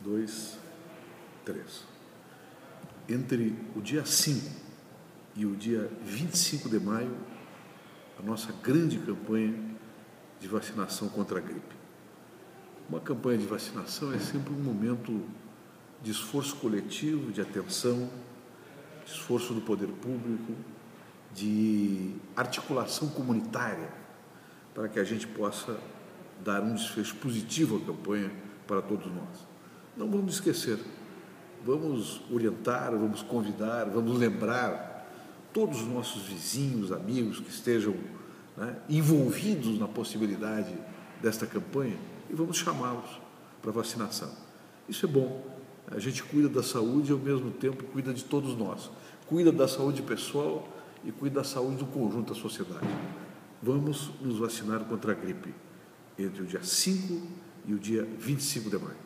2, 3. Entre o dia 5 e o dia 25 de maio, a nossa grande campanha de vacinação contra a gripe. Uma campanha de vacinação é sempre um momento de esforço coletivo, de atenção, de esforço do poder público, de articulação comunitária, para que a gente possa dar um desfecho positivo à campanha para todos nós. Não vamos esquecer, vamos orientar, vamos convidar, vamos lembrar todos os nossos vizinhos, amigos que estejam envolvidos na possibilidade desta campanha e vamos chamá-los para vacinação. Isso é bom. A gente cuida da saúde e, ao mesmo tempo, cuida de todos nós. Cuida da saúde pessoal e cuida da saúde do conjunto da sociedade. Vamos nos vacinar contra a gripe entre o dia 5 e o dia 25 de maio.